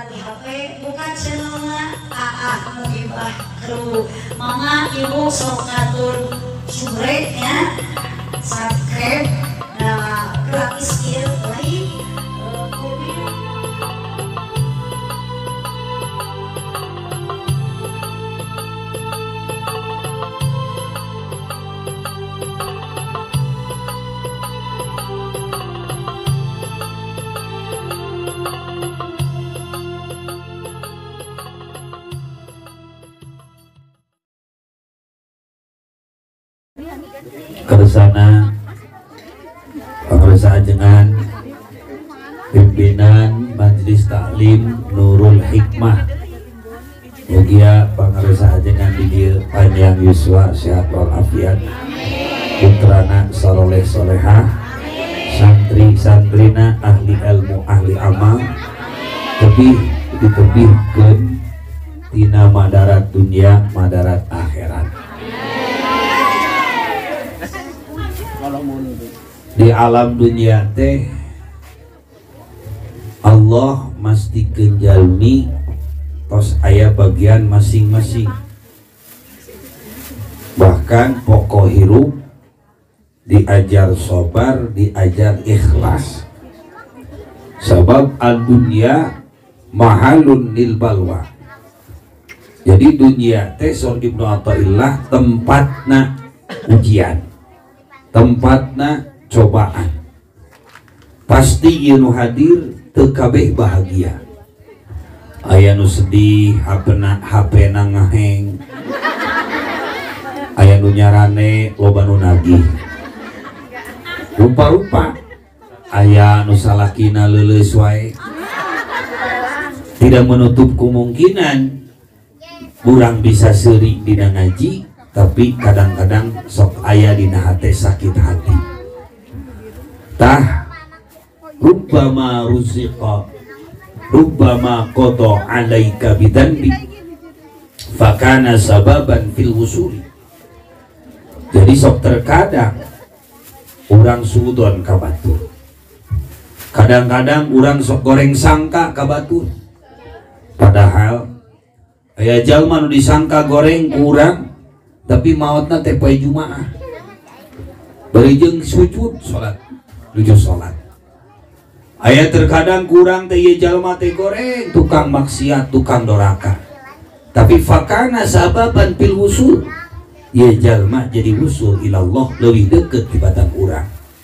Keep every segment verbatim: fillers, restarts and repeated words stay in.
di H P bukan channelnya A A Mugibah Kru. Mama ibu sok ngatur subrek ya, subscribe, nah gratis kieu lain. Kersana pengersaan dengan pimpinan Majelis Taklim Nurul Hikmah, mugia pengersaan dengan dia panjang yuswa sehat walafiat, putrana soleh solehah, santri santrina ahli ilmu ahli amal, lebih ditebihkan tina madarat dunia madarat akhirat. Di alam dunia teh Allah mesti kenjalmi tos aya bagian masing-masing, bahkan pokok hirup diajar sabar, diajar ikhlas, sebab al-dunya mahalun lil balwa. Jadi dunia teh sur Ibnu Athaillah tempatna ujian, tempatna cobaan. Pasti ieu nu hadir teu kabeh bahagia. Aya nu sedih, hapena hapena ngaheng. Aya nu nyarane loba nu nagih. Rupa-rupa aya nu salakina leuleus wae. Tidak menutup kemungkinan urang bisa seuring dina ngaji, tapi kadang-kadang sok aya dina hate sakit hati. Tah rubbama ruziqa rubbama qada alaika bidanbi fakana sababan fil wusuli. Jadi sok terkadang urang suudon ka batur, kadang-kadang urang sok goreng sangka ka batur, padahal aya jalma nu disangka goreng kurang tapi maotna teh poe Jumaah berijeng sujud salat tujuh salat. Aya terkadang kurang teh ieu jalma teh goreng tukang maksiat, tukang doraka, tapi fakana sababan fil wusul, ieu jalma jadi wusul ilallah leuwih deukeut tibatan urang.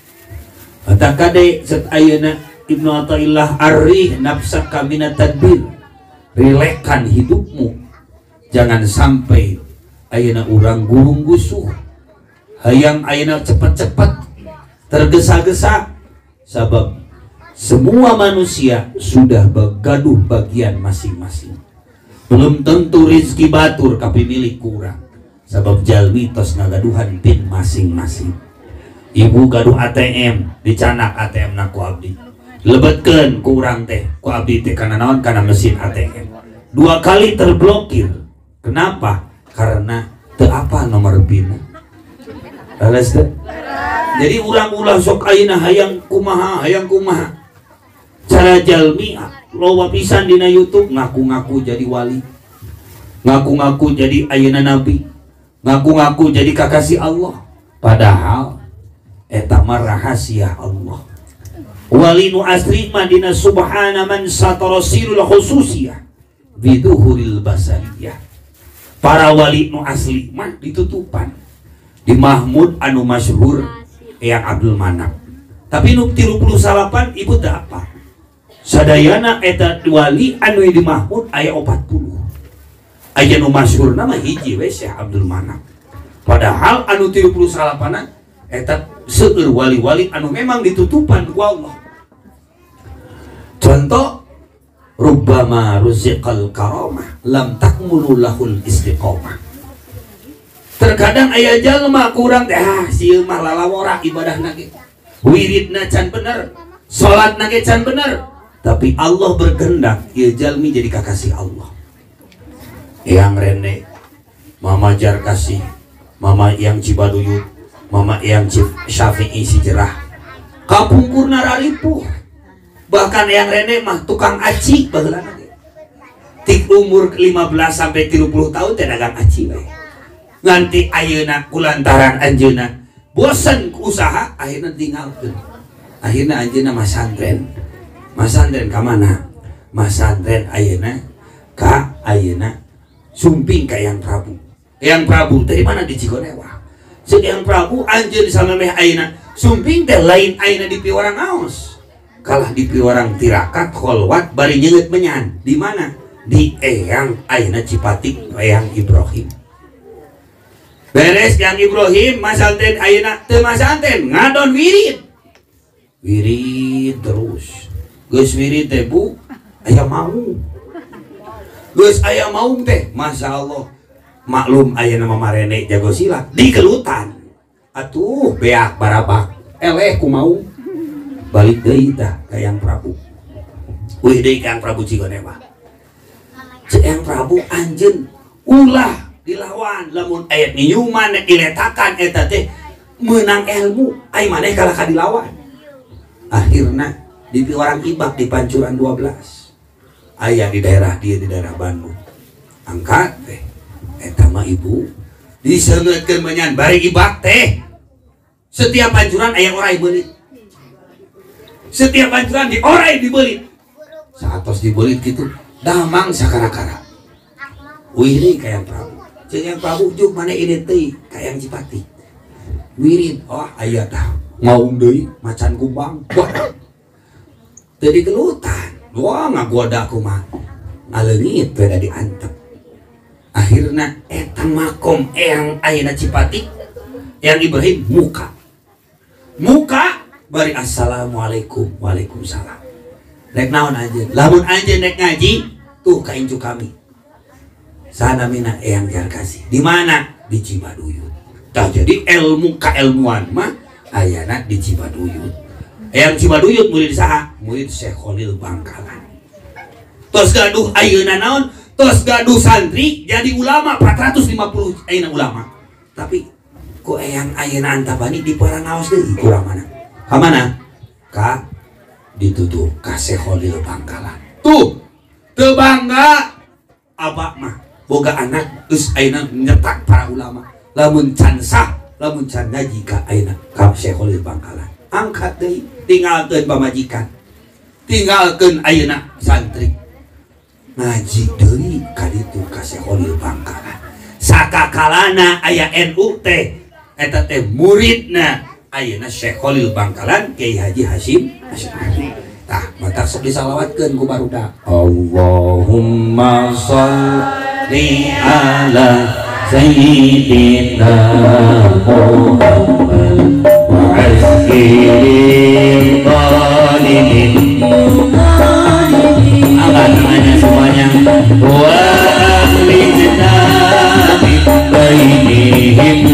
Eta kade set ayeuna Ibnu Athaillah arih nafsaka minat tadbir, rilekkan hidupmu, jangan sampai ayeuna urang gurung gusuh, hayang ayeuna cepet-cepet tergesa-gesa, sabab semua manusia sudah bergaduh bagian masing-masing. Belum tentu rezeki batur tapi milik kurang, sabab jalmi tos ngagaduhan pin masing-masing. Ibu gaduh A T M, dicanak A T M na ku abdi, lebetkeun kurang teh ku abdi teh kana naon, kana mesin A T M dua kali terblokir. Kenapa? Karena teu apa nomor pin. Alas teh. Jadi ulang-ulang sok ayeuna hayang kumaha hayang kumaha. Cara jalmi loba pisan dina YouTube ngaku-ngaku jadi wali, ngaku-ngaku jadi ayeuna nabi, ngaku-ngaku jadi kakasih Allah, padahal eta mah rahasia Allah. Wali nu asli mah dina subhana man satara sirul khususiyah biduhuril basariyah. Para wali nu asli mah ditutupan. Di Mahmud anu masyhur Eyang Abdul Manap, tapi nu tilu puluh salapan ibu teu apa sadayana eta wali anu di Mahmud aya opat puluh. Aya nu masyhur nama hiji we Syekh Abdul Manap, padahal anu tilu puluh salapan eta seueur wali-wali anu memang ditutupan ku Allah. Contoh, rubbama ruziqal karamah lam takmulu lahul istiqomah. Terkadang aya jalma kurang teh ah sieu mah lalawora ibadahna ge, wiridna can bener, salatna ge can bener, tapi Allah berkehendak ieu jalmi jadi kakasih Allah. Eyang Rene, Mama Jar Kasih, Mama Eyang Cibaduyut, Mama Eyang Syafi'i si Jerah, kapungkurna raripuh. Bahkan Eyang Rene mah tukang aci baheulana ge. tik umur lima belas sampai tiga puluh tahun teh dagang aci we. Nganti ayeuna kulantaran anjeunna bosen ku usaha akhirnya tinggalkeun. Akhirnya anjeunna masantren. Masantren ka mana? Masantren ayeuna ka ayeuna sumping ka Yang Prabu. Yang Prabu dari mana di Cigonewa. Sing Yang Prabu anjeun samemeh ayeuna sumping teh lain ayeuna di piwarang aos. Kalah di piwarang tirakat kholwat bari nyeungeut menyan. Di mana? Di Eyang ayeuna Cipatik Eyang Ibrahim. Beres Yang Ibrahim masanten ayeuna teu masanten ngadon wirid. Wirid terus. Geus wirid teh Bu aya mau. Geus aya mau teh Masya Allah. Maklum ayeuna mah marene jago silat di gelutan. Atuh beak barabak eleh ku mau. Balik deui tah ka Yang Prabu. Wih deui ka Yang Prabu Cigonewa. Cek Yang Prabu anjeun ulah dilawan lamun ayat nyuman diletakan eta teh menang ilmu ai maneh kalah ka dilawan. Akhirna di piwarang Ibak di Pancuran dua belas aya di daerah dia di daerah Bandung angkat teh eta mah ibu diseungeutkeun menyan bari Ibak teh setiap Pancuran aya orai beulit, setiap Pancuran di orai dibeulit saatos dibeulit kitu damang sakara-kara. Wih deui ka Yang Prabu. Yang Prabu juk mana ini teh kayak Cipatik wirid oh aya tah ngaung deui macan kumbang wah tadi gelutan wah ngagoda kumaha ngaleungit beda diantep. Akhirna eta makom Eyang ayeuna Cipatik Yang Ibrahim muka muka bari assalamualaikum waalaikumsalam rek naon anjeun lamun anjeun rek ngaji tuh ka incu kami sana mina Eyang Jarkasi di mana di Cibaduyut. Tah jadi ilmu kailmuan mah ayana di Cibaduyut. Eyang Cibaduyut murid saha? Murid Syekh Khalil Bangkalan. Tos gaduh ayeuna naon? Tos gaduh santri jadi ulama empat ratus lima puluh ayeuna ulama. Tapi ku Eyang ayeuna antapani di Paranaos deui kurang mana? Ka mana? Ka dituduh ka Syekh Khalil Bangkalan. Tuh teu bangga abak mah boga anak geus ayeuna nyetak para ulama lamun can sah lamun can ngaji ka ayeuna ka Syekh Khalil Bangkalan angkat deui tinggalkeun pamajikan tinggalkeun ayeuna santri ngaji deui ka ditu ka Syekh Khalil Bangkalan sakakalana aya N U teh eta teh muridna ayeuna Syekh Khalil Bangkalan Kiai Haji Hasyim Asy'ari. Tah mata sok disalawatkeun ku barudak Allahumma sholli ala sayyidina Muhammad wa azkiril zalimin angkat tangannya semuanya wa ahli jannati bainihim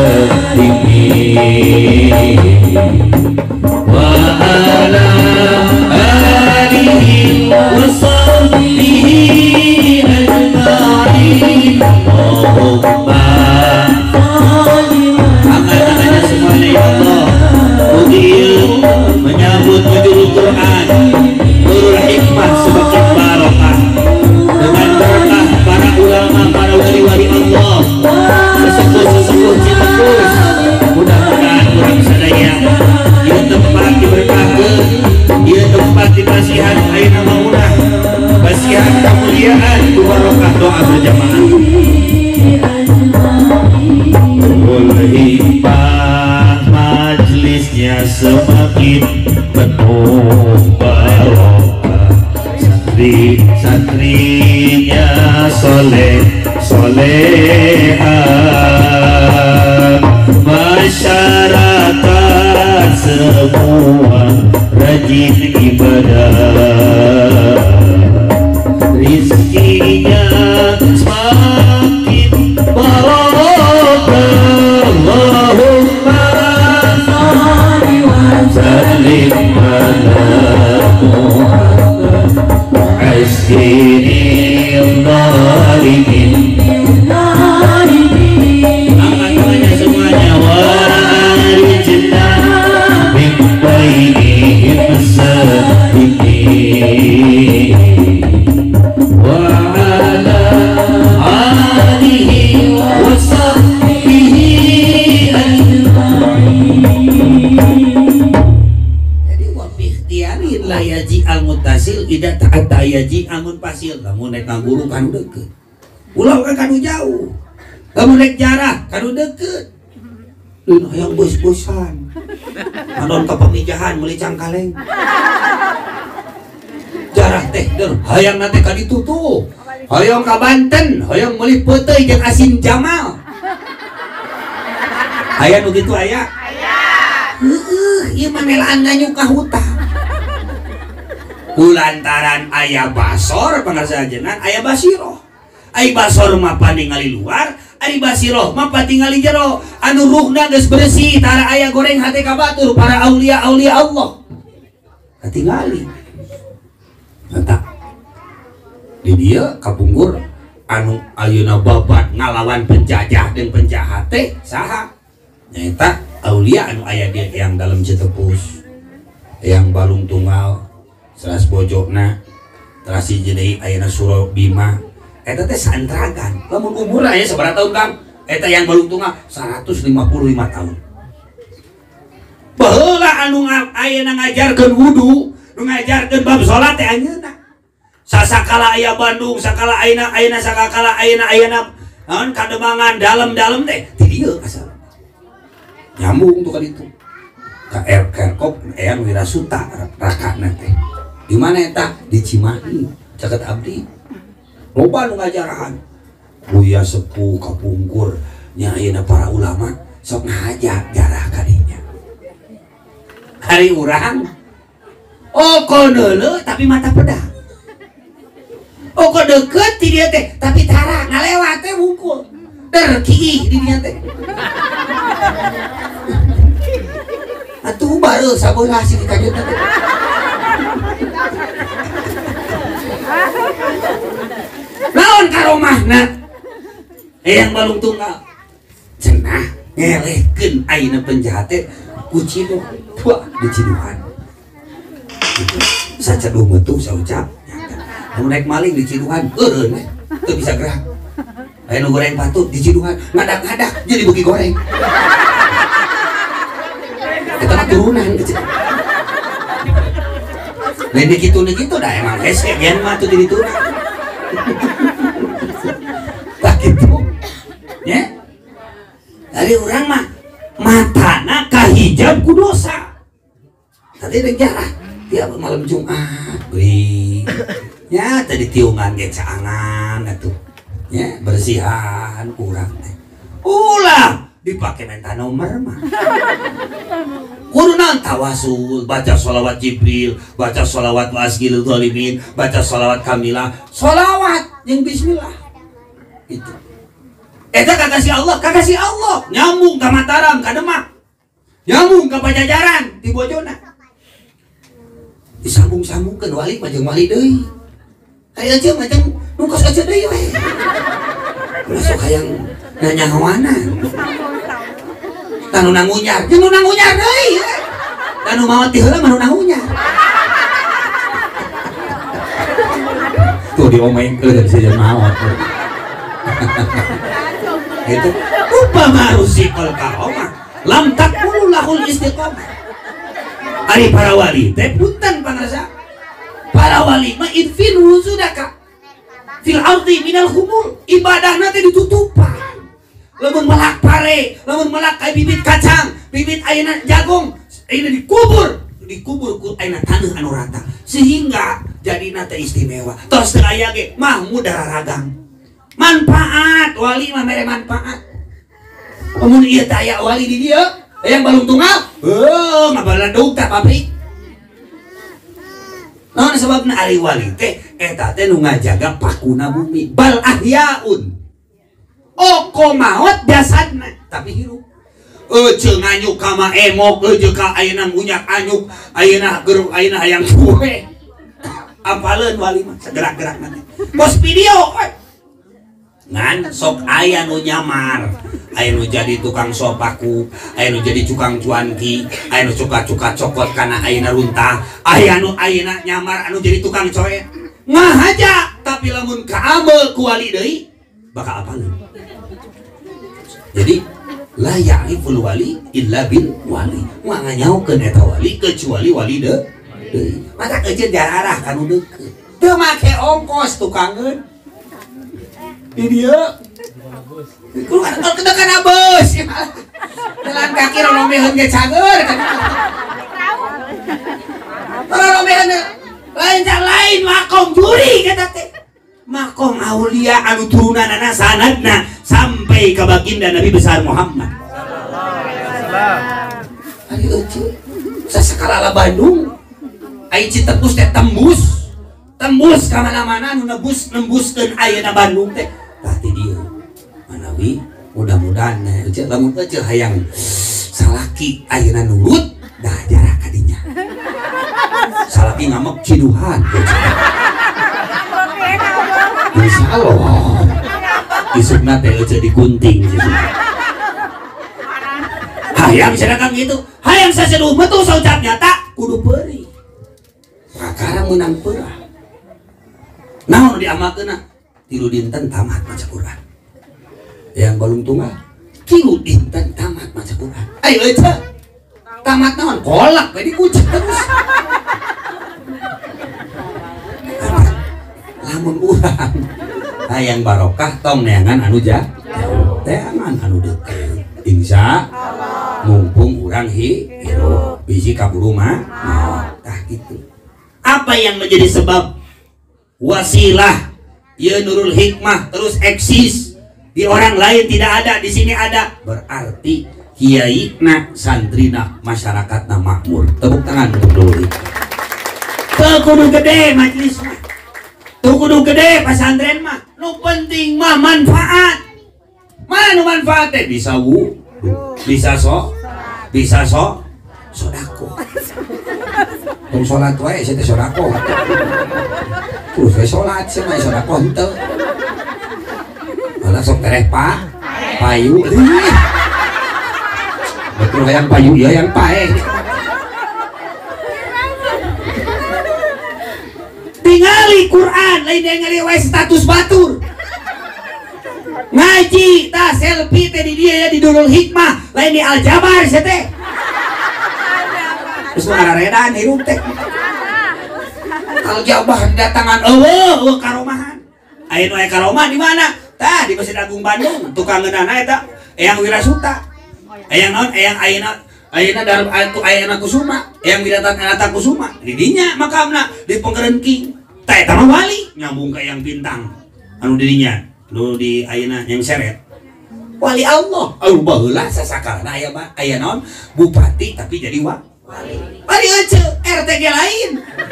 sadimin wa ala alihi wa sahbihi ajma'in Allahumma angkat tangannya semuanya ya Allah mugi menyambut nuzul Quran nurul hikmah semakin barokah dengan berkah para ulama para wali-wali Allah sesepuh-sesepuh Ciletus mudah-mudahan kurang sadaya ieu tempat diberkahkeun ieu tempat dikasihan ayeuna maunah basihan kemuliaan barokah doa berjamaah hikmah majlisnya semakin penuh barokah santri santrinya soleh soleha masyarakat semua rajin ibadah rizkinya semakin barokah Allahumma sallim ala Muhammad askinil zalimin angkat tangannya semuanya wali jannah min bainihim sadiqin wa eta eta aya ji amun pasir lamun naik ngaguru kanu deukeut ulah kan kanu jauh lamun naik jarah kanu deukeut deun hayang bos-bosan anon ka pamijahan meuli cangkaleng jarah teh deun hayang na teh ka ditu tuh hayang ka Banten hayang meuli peuteuy jeung asin Jamal aya nu kitu aya aya heueuh ieu mah melaan nganyuk ka hutang kulantaran aya basor pangarsa jenengan aya basiroh ai basor mah paningali luar ai basiroh mah patingali jero anu ruhna geus bersih tara aya goreng hate ka batur para aulia aulia Allah katingali eta di dieu kapungkur anu ayeuna babat ngalawan penjajah dan penjahat teh saha nyaeta aulia anu aya di yang dalam Cetepus yang Balung Tunggal seras bojokna teras hiji deui ayeuna Suro Bima eta teh santragan lamun umur aya sabaraha tahun Kang eta yang Balung Tunggal seratus lima puluh lima tahun baheula anu ayeuna ngajarkeun wudu nu ngajarkeun bab salat teh anjeunna sasakala aya Bandung sakala ayeuna ayeuna sakala ayeuna ayeuna naon kademangan dalem-dalem teh ti dieu asal nyambung tuh ka ditu ka R Kerkop Eyang Wirasuta rakana teh di mana eta di Cimahi caket abdi loba nu ngajarahan buya sepuh kapungkur nya ayeuna para ulama sok ngajar jarah kadinya hari urang oh koneuleuh tapi mata pedang oh kok deket di dia teh tapi tara ngalewat teh bungkul terkih di dia teh atuh baru sabeula sih dikajeut teh naon karomahna Eyang Balung Tunggal cenah ngelehkeun ayeuna penjahat teh ku cido tuah di ciduhan itu saceduh metu saucap mau naik maling di ciduhan eureun we teu bisa gerak aya nu goreng patut di ciduhan ngadak-ngadak jadi beuki goreng eta mah turunan kecil lain di kitu-kitu dah emang hese yen mah teu di turunan tak gitu nya dari urang mah matana kahijab ku dosa tadi ada jarah tiap malam Jumat beuy nya tadi tiungan ge caangan atuh nya bersihan urang teh ulah dipake menta nomor mah kudu naon tawasul baca sholawat Jibril baca sholawat wasgil dzalimin baca sholawat kamilah sholawat jeung bismillah itu eta kakasih Allah kakasih Allah nyambung ka Mataram ka Demak nyambung ka Pajajaran di bojona disambung-sambungkeun wali mah jeung wali deui aya aja mah jeung nu kos aja deui we masuk hayang nanyahoanan tanu nangunyar jeung nu nangunyar deui tanu maot ti heula mah nu nangunyar tuh diomainkeun saja maot itu rupa marusikol karomah lam takulu lahul istiqomah ari para wali teh punten pangrasa para wali mah idfin wuzudaka fil ardi minal humul ibadahna teh ditutupan lamun melak pare lamun melak kayak bibit kacang bibit ayeuna jagung ayeuna dikubur dikubur ku ayeuna taneuh anu rata sehingga jadina teh istimewa tos teu aya ge mah mudara ragang manfaat wali mah mere manfaat amun ieu teh aya wali di dieu Eyang Balung Tunggal heuh ngabaladog teh pabrik naon sababna ari wali teh eta teh nu ngajaga pakuna bumi bal ahyaun oko maot jasadna tapi hirup euceul nganyuk ka ma emok euceul ka ayeuna munyak anyuk ayeuna geruk ayeuna hayang kue apaleun wali mah gerak-gerakna teh pos video ngan sok aya nu nyamar aya nu jadi tukang sopaku aya nu jadi tukang cuanki aya nu cuka-cuka cokot kana ayeuna runtah aya nu ayeuna nyamar anu jadi tukang coet ngah aja tapi lamun kaamel ku wali deui bakal apaleun jadi la ya'riful wali illa bil wali moal nganyaokeun eta wali kecuali wali deui mata euceun jararah kanu deukeut teu make ongkos tukangeun di dia kudu kada kana bus jalan kaki romeheun ge cager romeheun lain cak lain makom juri kata teh makom aulia anu turunanana sanadna sampai ka baginda Nabi besar Muhammad ari eueuh sasakalala Bandung ai Citepus teh tembus tembus ka mana-mana anu nebus nembuskeun ayeuna Bandung teh tah ti dieu manawi mudah-mudahan eueuh lamun eueuh hayang salaki ayeuna nurut dah jarak ka dinya salaki ngamek ciduhan insyaallah isukna teh eueuh digunting hayang sedangkan gitu hayang saseduh metu saucapnya tak kudu beuri kakara menang perah naon diamalkeunna tilu dinten tamat maca Quran yang balung tunggal tilu dinten tamat maca Quran ayo eueuh tamat naon kolak bae dikucek terus lamun urang hayang barokah tong neangan anu jah teangan anu deukeut insya mumpung urang hi hirup biji kaburu mah tah gitu apa yang menjadi sebab wasilah ya nurul hikmah terus eksis di orang lain tidak ada di sini ada berarti kiai na santrina masyarakat na makmur tepuk tangan untuk dulu tuh kudu gede majelis mah tuh kudu gede pesantren mah nu penting mah manfaat mana nu manfaat teh bisa wu bisa so bisa so sodako tong sholat wae saya teh sodako terus we sholat sih mah sodako henteu malah sok tereh pa payu betul hayang payu ya yang pae tingali Quran lain ningali wae status batur ngaji tah selfie teh di dia ya di Nurul Hikmah lain di Aljabar sia teh terus ngararedan hirup teh Aljabah datangan eueuh eueuh karomahan aya nu aya karomah di mana tah di Masjid Agung Bandung tukangeunana eta Eyang Wirasuta eyang naon eyang ayeuna ayeuna dalam ayeuna Kusuma eyang Wiratata Kusuma di dinya makamna di Penggerenking tah eta mah wali nyambung ka Eyang Bintang anu di dinya nu di ayeuna yang seret wali Allah aduh baheula sasakalana aya mah aya naon bupati tapi jadi wa wali wali eueuh R T G lain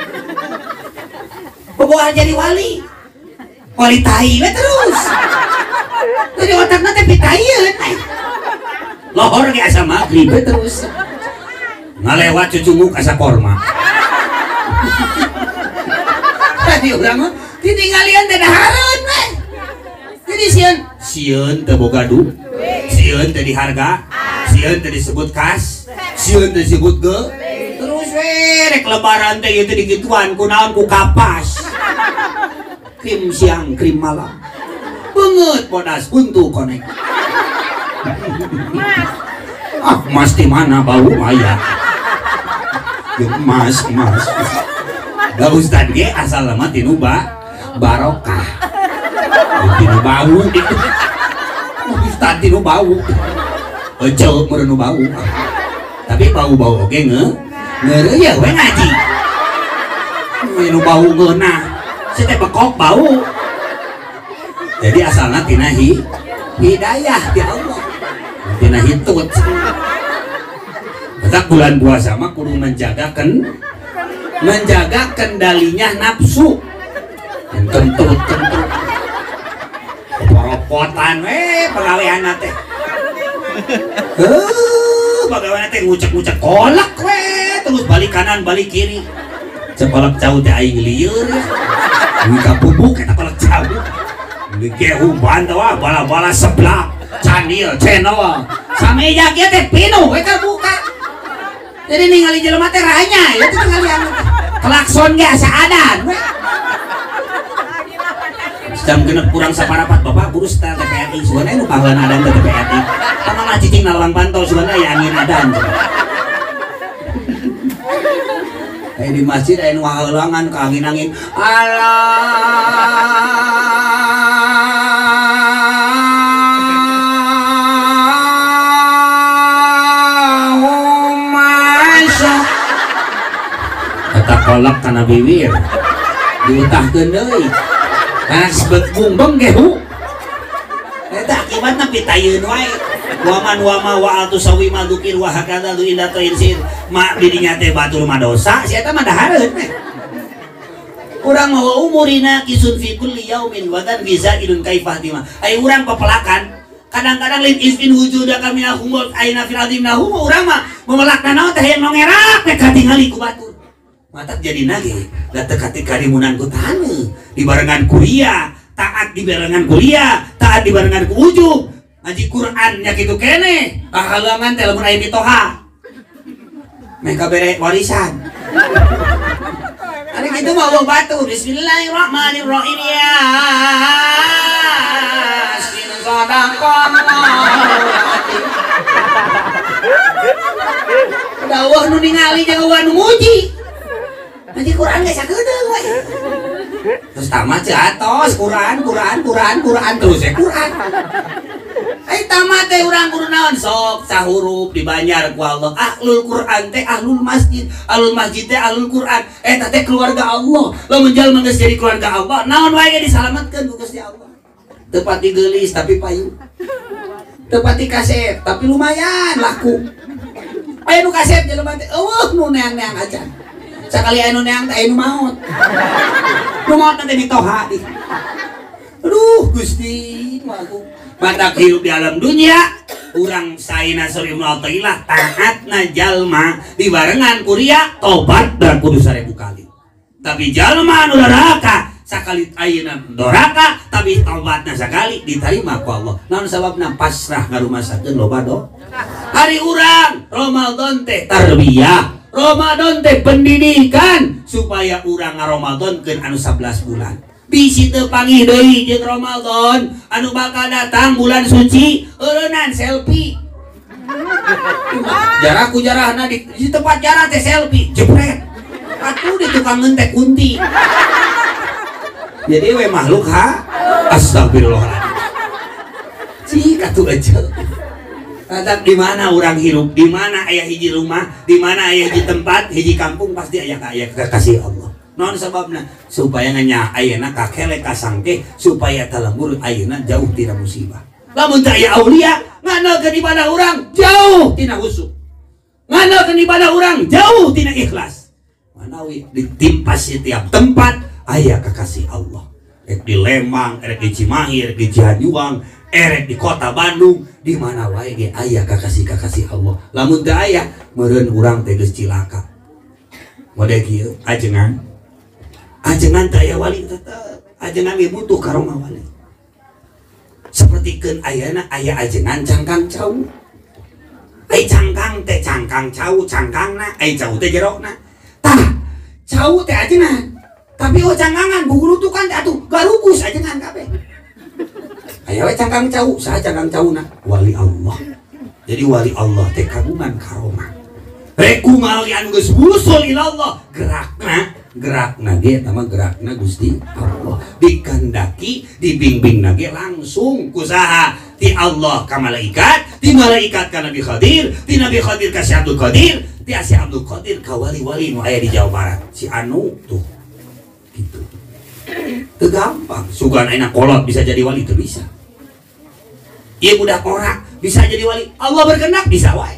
boboah jadi wali wali tai we terus jadi otakna teh pitaieun lohor ge asa magrib we terus ngalewat cucunguk asa korma tadi urang mah ditinggalian teh dahareun we jadi sieun sieun teu boga duit sieun teu diharga sieun teu disebut kas sieun teu disebut ge terus we rek lebaran teh ieu teh digituan kunaon ku kapas krim siang krim malam beungeut bodas buntu konek ah emas di mana bau aya emas emas da ustad ge asal mah tinu ba barokah tinu bau ustad tinu bau eceu meureun bau tapi bau-bau oge nge ngeureuy we ngaji nu bau ngeunah si teh bekok bau jadi asalna tina hi hidayah ti Allah tina hitut tetap bulan puasa mah kudu menjaga ken menjaga kendalinya nafsu kentut kentut poropotan we pagawean teh heuh pagawean teh ngucek-ngucek kolak we terus balik kanan balik kiri cepelek jauh teh aing lieur ya pupuk eta kolak jauh gehu bantawa bala-bala seblak candil channel sameja kieu teh pinuh we buka jadi ningali jelema teh ranya ya teh ningali anu klakson ge asa adan we jam genep kurang saparapat bapak urus teh T P R I sugan nu pangleun adan teh T P R I pamana cicing nalawang pantau sugan aya angin adan Aya di masjid aya nu ngaheulangan ka angin-angin. Allahumma eta kolak kana bibir. Diutahkeun deui. Kana sebet bungbeng ge hu. Eta akibatna pitayeun wae. Waman wama wa atu sawi madukir wa hakada tu inda tainsir mak didinya teh batur madosa si eta mah dahareun teh. Urang mah umurina kisun fi kulli yaumin wa tan biza idun kaifah tima. Ai urang papelakan kadang-kadang lin izin wujuda kami ahumul aina fil adim nahu urang mah memelakna naon teh yang nongerak teh katingali ku batur. Matak jadi nage da teu katika dimunan ku taneuh dibarengan kuliah taat di barengan kuliah taat di barengan ku ujug ngaji Quran nya kitu kene halangan teh lamun aya mitoha mereka bere warisan ari kitu mah wong batu bismillahirrahmanirrahim ya sin sadaqan dawuh nu ningali jeung eueuh nu muji ngaji Quran geus sakedeung we terus tamat atos Quran Quran Quran Quran terus ya Quran. Ai tamat teh urang kudu naon sok sahurup dibanjar ku Allah. Ahlul Quran teh ahlul masjid, ahlul masjid teh ahlul Quran. Eta teh keluarga Allah. Lamun jalma geus jadi keluarga Allah, naon wae disalamatkeun ku Gusti Allah. Teu pati geulis tapi payu. Teu pati kaset tapi lumayan laku. Aya nu kaset jelema teh eueuh nu neang-neang acan. Sakali aya nu neang teh aya nu maot. Nu maot teh ditoha di. Aduh Gusti mah aku badak hidup di alam dunia urang saina sori mu'atailah taatna jalma dibarengan kuria tobat dan kudu sarebu kali tapi jalma anu doraka sakali ayeuna doraka tapi tobatna sakali diterima ku Allah naon sababna pasrah ngarumasakeun loba do hari urang Ramadan teh tarbiyah Ramadan teh pendidikan supaya urang ngaromadonkeun anu sebelas bulan bisi teu panggih deui jeung Ramadan anu bakal datang bulan suci eueunan selfie jarah ku jarahna di, di tempat jarah teh selfie jepret atuh di tukang ngentek kunti jadi we makhluk ha astagfirullahaladzim cik atuh aja Tatap di mana orang hirup, di mana ayah hiji rumah, di mana ayah hiji tempat, hiji kampung pasti ayah ayah kekasih Allah. Non sebabna supaya nganya ayeuna kakele kasangke supaya talembur ayeuna jauh tina musibah. Lamun teu aya aulia ngandalkeun ibadah urang jauh tina husuk. Ngandalkeun ibadah urang jauh tina ikhlas. Manawi ditimpa setiap tempat aya kekasih Allah. Rek di Lembang, rek di Cimahi, rek di Cianjuang, erek di kota Bandung, di mana wae ge aya kekasih-kekasih Allah. Lamun teu aya meureun urang teh geus cilaka. Mode kieu ajengan ajengan taya wali tetap ajengan ge butuh karoma wali sapertikeun ayeuna aya ajengan cangkang cau ai cangkang teh cangkang cau cangkangna ai cau teh jerona tah cau teh ajengan tapi oh cangkangan bugulutukan teh atuh garukus ajengan kabeh aya we cangkang cau saha cangkang cauna wali Allah jadi wali Allah teh kagungan karoma rek kumaha anu geus wusul ila Allah gerakna gerakna ge tama gerakna Gusti Allah dikendaki dibimbing nage langsung kusaha ti Allah ka malaikat ti malaikat ka Nabi Khadir ti Nabi Khadir ka Si Abdul Qadir ti Si Abdul Qadir ka wali-wali nu aya di Jawa Barat si anu tuh gitu teu gampang sugan ayeuna kolot bisa jadi wali teu bisa ieu budak ora bisa jadi wali Allah berkehendak bisa wae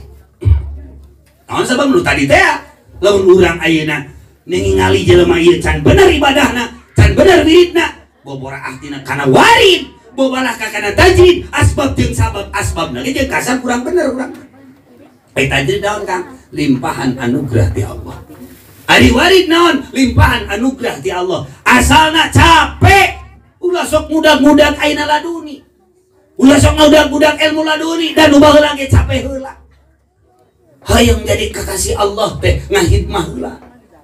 naon sabab nu tadi teh lamun urang ayeuna ningali jelema ieu can bener ibadahna, can bener wiridna, bobora ahtina kana warid, bobalah ka kana tajwid, asbab jeung sabab asbabna ge jeung kasar kurang bener urang. Ai tajwid naon Kang? Limpahan anugerah ti Allah. Ari warid naon? Limpahan anugerah ti Allah. Asalna capek, ulah sok mudag-mudag ayeuna laduni. Ulah sok mudag-mudag ilmu laduni dan nu baheula ge capek heula. Hayang jadi kekasih Allah teh ngahidmah heula.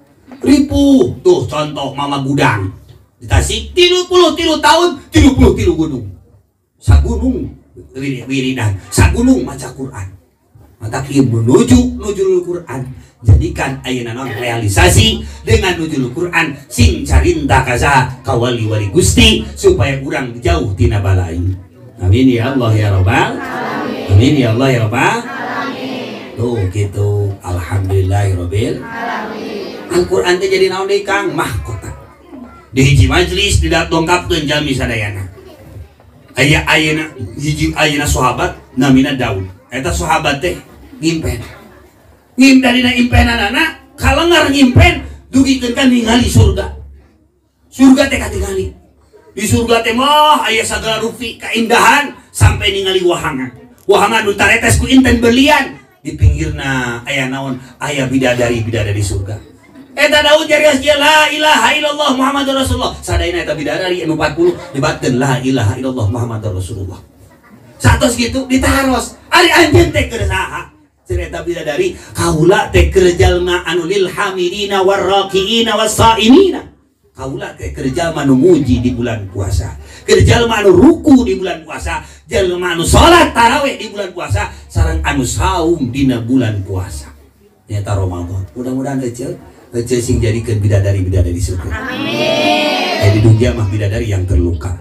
Ribu tuh contoh mama gudang di Tasik tiga puluh tiga tahun tiga puluh tiga gunung sagunung wiridan sagunung maca Quran mata kieu menuju nujul Quran. Jadikan ayeuna naon realisasi dengan nujul Quran sing carinta kasaha ka wali-wali Gusti supaya urang jauh tina balai. Amin ya Allah ya Rabbal alamin. Amin ya Allah ya Rabbal alamin. Tuh gitu. Alhamdulillahirabbil alamin. Al-Qur'an teh jadi naon deui Kang? Mahkota. Di hiji majelis tidak dongkapkeun jalmi sadayana. Aya ayeuna hiji ayeuna sahabat namina Daud. Eta sahabat teh ngimpen. Ngim darina impenanana kalengar ngimpen dugikeun ka ningali surga. Surga teh katingali. Di surga teh mah aya sagala rupi keindahan sampai ningali wahana. Wahana nu taretes ku inten berlian. Di pinggirna aya naon? Aya bidadari-bidadari surga. Eta Daud jarios dia la ilaha illallah Muhammadur Rasulullah. Sadayana eta bidadari anu empat puluh nyebatkeun la ilaha illallah Muhammadur Rasulullah. Satos gitu ditaros. Ari anjeun teh keur saha? Cerita bidadari kaula teh keur jalma anu lil hamidina warraqiina wasaimina. Kaula teh keur jalma anu muji di bulan puasa. Keur jalma anu ruku di bulan puasa, jalma anu salat tarawih di bulan puasa, sareng anu saum dina bulan puasa. Nyata Ramadan. Mudah-mudahan eceu eceu sing jadikeun bidadari-bidadari surga. Amin. Eh di dunia mah bidadari yang terluka.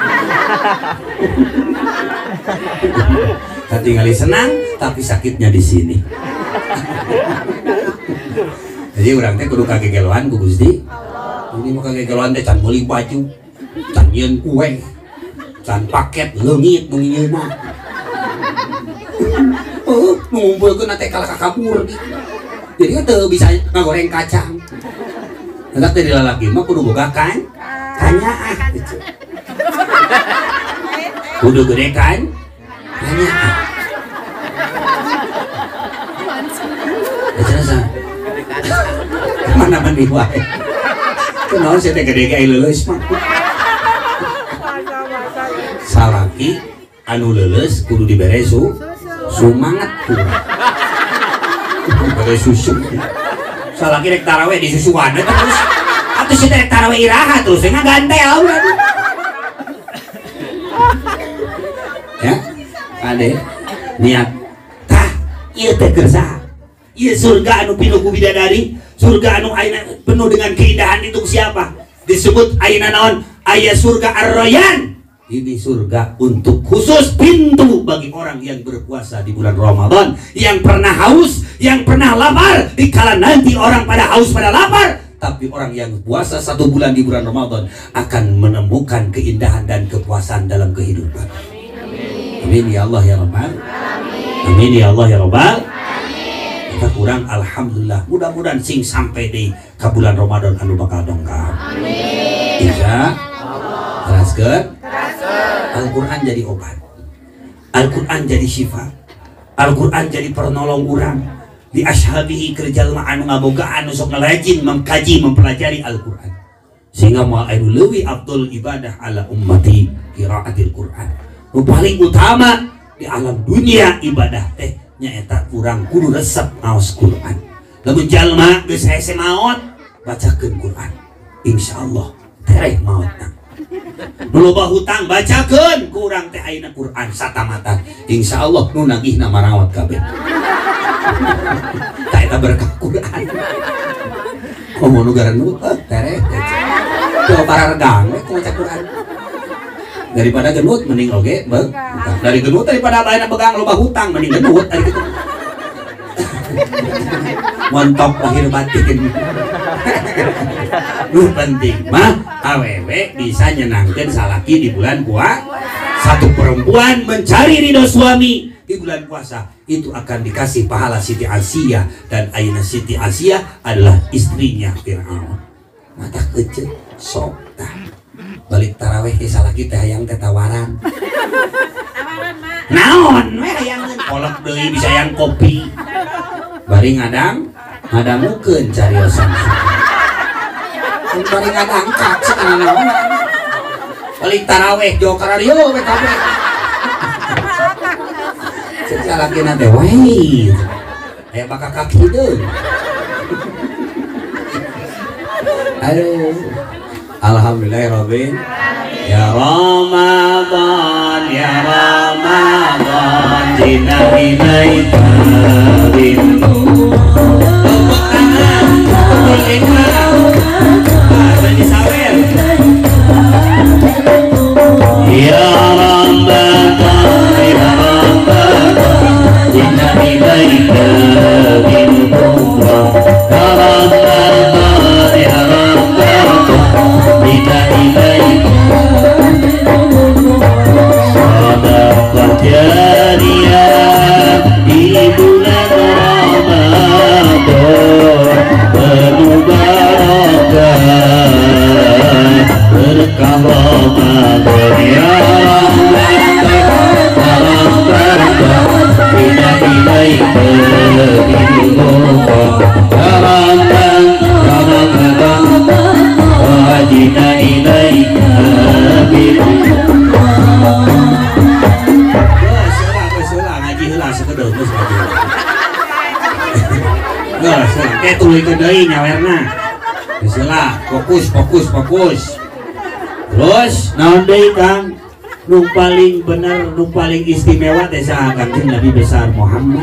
Tinggali senang tapi sakitnya di sini. Jadi orang teh kudu kagegeloan ku Gusti. Ini mah kagegeloan teh can meuli baju, can nyieun kue, can paket leungit nu ngieuna. Oh, ngumpulkeun teh kala kakabur. Jadi teu bisa ngagoreng kacang. Hendak teh lalaki mah kudu boga kan? Tanya ah. Kudu gede kan? Tanya ah. Terasa mana mandi wae. Kunaon saya teh gede ge leuleus mah. Salaki anu leuleus kudu dibere su sumanget kudu. Dibere susu. Salaki rek tarawih disusuan terus. Atuh si rek tarawih iraha terus ngagantel. Ya, ade niat tah ieu teh keur saha? Ieu surga anu pinuh ku bidadari, surga anu ayeuna penuh dengan keindahan itu siapa? Disebut ayeuna naon? Aya surga Ar-Rayyan. Ini surga untuk khusus pintu bagi orang yang berpuasa di bulan Ramadan, yang pernah haus, yang pernah lapar. Dikala nanti orang pada haus pada lapar, tapi orang yang puasa satu bulan di bulan Ramadan akan menemukan keindahan dan kepuasan dalam kehidupan. Amin ya Allah ya Rabbal. Amin ya Allah ya Rabbal. Kita kurang alhamdulillah. Mudah-mudahan sing sampai di ke bulan Ramadan anu bakal dongkap. Amin. Insya Allah. Teraskeun. Al-Quran jadi obat. Al-Quran jadi syifa. Al-Quran jadi penolong urang. Di ashabihi keur jalma anu ngabogaan anu sok ngalajin mengkaji mempelajari Al-Quran. Sehingga moal anu leuwih afdol ibadah ala ummati qiraatil Quran. Nu paling utama di alam dunia ibadah teh nyaeta kurang kudu resep ngaos Quran. Lamun jalma geus hese maot bacakeun Quran. Insyaallah tereh maotna. Nu loba hutang bacakeun kurang teh ayeuna Quran satamatan. Insyaallah nu nagihna marawat kabeh. Tah eta berkah Quran. Komo nu garanu tereh. Teu pararegang we maca Quran. Daripada genut mending oge beug. Dari genut daripada bae begang loba hutang mending genut ari kitu. Montok lahir batin. Lu penting mah awewe bisa nyenangkeun salaki di bulan puasa. Satu perempuan mencari ridho suami di bulan puasa itu akan dikasih pahala Siti Asiyah, dan ayeuna Siti Asiyah adalah istrinya Firaun. Mata kecil sok tah. Balik taraweh ke salaki teh hayang teh tawaran. Tawaran mah. Naon we hayangeun kolak deui bisa yang kopi. Bari ngadang, ngadamukeun cariosan. Bari ngadang kak sakana naon. Balik taraweh jo karario we kabeh. Salakina teh weh. Aya bakal kaki deui. Aduh. Alhamdulillahirabbil ya Ramadan ya Ramadan inna ilaika Tepuk tangan untuk Ikram. Ah, jadi sawer. Ya Rabbana ya Rabbana inna ilaika bilqura. Ya Rabbana ya Rabbana inna ilaika sadaqah jariyah di bulan Ramadan penuh barakah berkah Ramadan. Ya Rabbana inna ilaika bilqura. Ya Rabbana ya Rabbana inna ilaika bilqura. Kayak tuluy ke deui nyawerna. Bismillah, fokus fokus fokus. Terus naon deui Kang? Nu paling bener, nu paling istimewa teh saha Kanjeng Nabi besar Muhammad.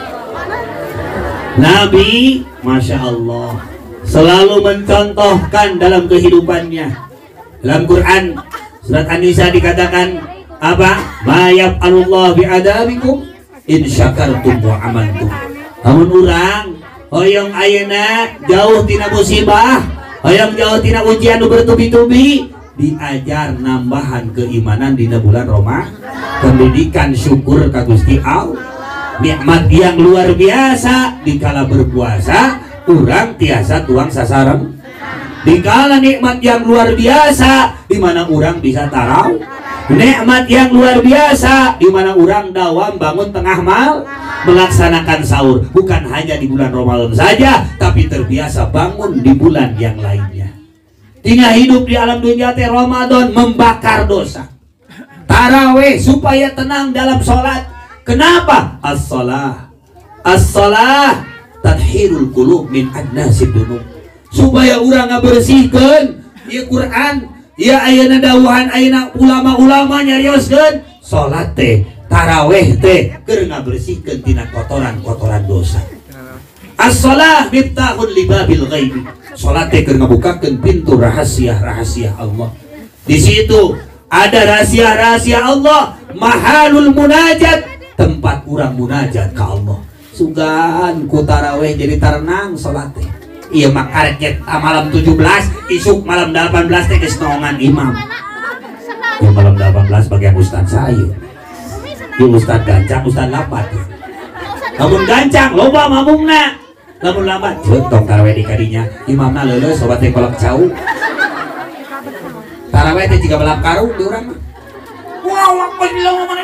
Nabi, masya Allah, selalu mencontohkan dalam kehidupannya. Dalam Quran surat An-Nisa dikatakan apa? Ma yaf'alullah bi'adabikum in syakartum wa amantum. Namun urang hoyong ayeuna jauh tina musibah, hoyong jauh tina ujian nu bertubi-tubi, diajar nambahan keimanan dina bulan Roma, pendidikan syukur ka Gusti Allah, nikmat yang luar biasa dikala berpuasa, urang tiasa tuang sasaran. Dikala nikmat yang luar biasa di mana urang bisa tarawih, nikmat yang luar biasa di mana urang dawam bangun tengah mal melaksanakan sahur, bukan hanya di bulan Ramadan saja, tapi terbiasa bangun di bulan yang lainnya. Tinggal hidup di alam dunia teh Ramadan membakar dosa. Taraweh supaya tenang dalam sholat. Kenapa? As-salah, as-salah tadhirul qulub min adnasid dunub. Supaya urang ngabersihkeun ieu Quran, ya ayeuna dawuhan ayeuna ulama-ulama nyarioskeun salat teh, taraweh teh keur ngabersihkeun tina kotoran-kotoran dosa. As-shalah miftahul libabil ghaib. Salat teh keur ngabukakeun pintu rahasia-rahasia Allah. Di situ ada rahasia-rahasia Allah, mahalul munajat, tempat urang munajat ka Allah. Sugan ku taraweh jadi tarenang salat teh. Iya mak karek malam tujuh belas, isuk malam delapan belas teh geus naongan imam. Ya malam delapan belas bagian ustaz saya. Ya ustaz gancang, ustaz lambat. Namun gancang loba mamungna. Namun lambat ceuk tong tarawih di kadinya. Imamna leuleus sobat teh kolak cau. Tarawih teh jiga balap karung di urang mah. Wah, waktu bilang mana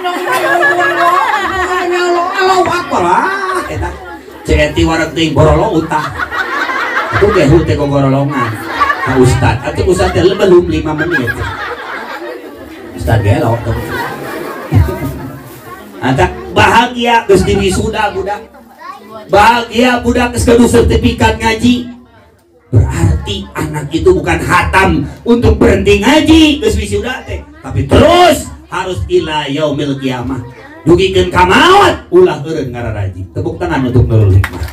Allah akbar lah eta. Cek enti wareg teuing borolong utang. Itu gehu teh gorolongan ka ustad, atuh ustad teh belum lima menit. Ustad gelo tuh. Anta bahagia geus diwisuda budak. Bahagia budak geus kudu sertifikat ngaji. Berarti anak itu bukan hatam untuk berhenti ngaji geus wisuda teh, tapi terus harus ila yaumil kiamah. Dugikeun ka maot ulah eureun ngararaji. Tepuk tangan untuk Nurul Hikmah.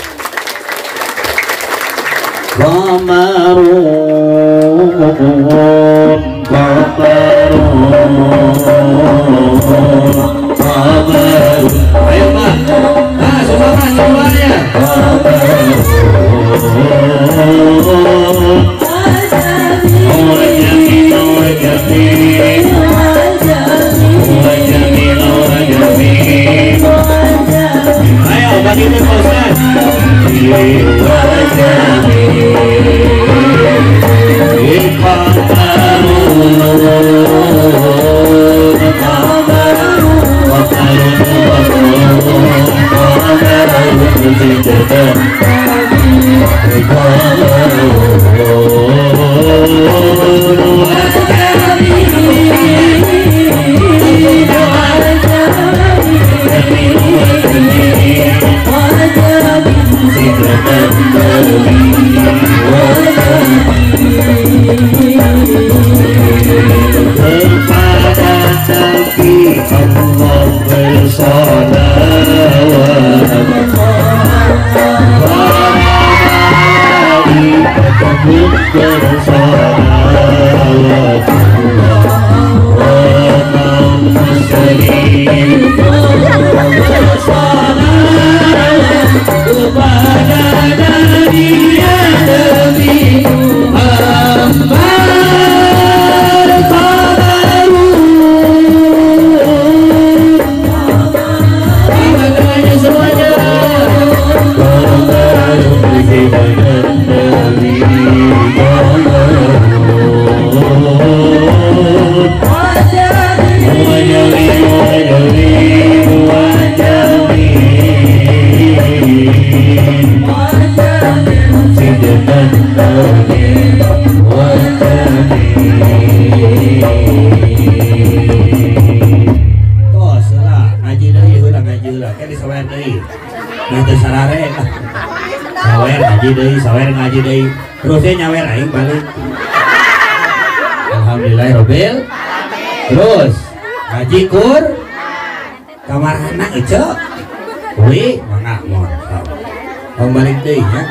Qamarun qamarun qamarun. Ayo Pak, nah semangat semuanya. Qamarun wajami wajami wajami wajami. Ayo bagi itu Ustaz. Kepada Nabi Allah bersalawat. Nah teu sarare sawer ngaji deui sawer ngaji deui terusnya nyawer aing balik alhamdulillah robel terus ngaji kur kamar anak ece wih mangga mon mau balik deui nya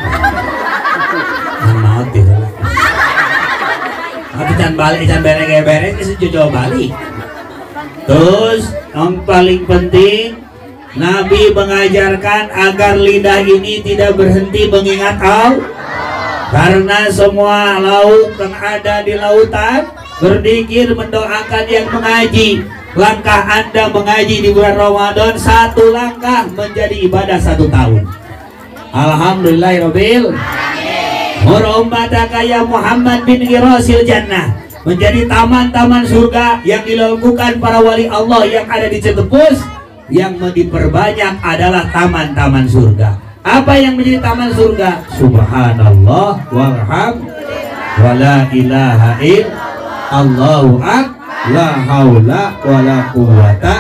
naon teh heula tapi can balik can beres-beres geus jojo balik terus yang paling penting Nabi mengajarkan agar lidah ini tidak berhenti mengingat Allah karena semua lauk yang ada di lautan berzikir mendoakan yang mengaji. Langkah Anda mengaji di bulan Ramadan satu langkah menjadi ibadah satu tahun. Alhamdulillahirabbil alamin. Ummataka ya Muhammad bin Ghirasil Jannah menjadi taman-taman surga yang dilakukan para wali Allah yang ada di Cetepus. Yang mau diperbanyak adalah taman-taman surga. Apa yang menjadi taman surga? Subhanallah walham wala ilaha illallah Allahu akbar la haula wala quwata.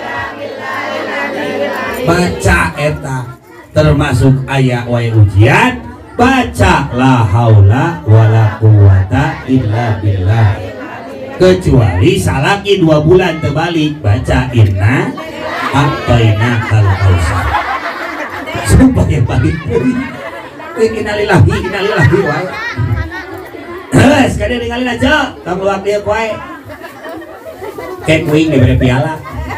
Baca eta termasuk ayat wae ujian, baca la haula wala quwata illa billah. Kecuali salaki dua bulan terbalik baca inna A'tayna kal kausar supaya balik deui. Innalillahi innalillahi wae. Heus kada ningali aja tong luak dieu wae. Kek kuing diberi piala.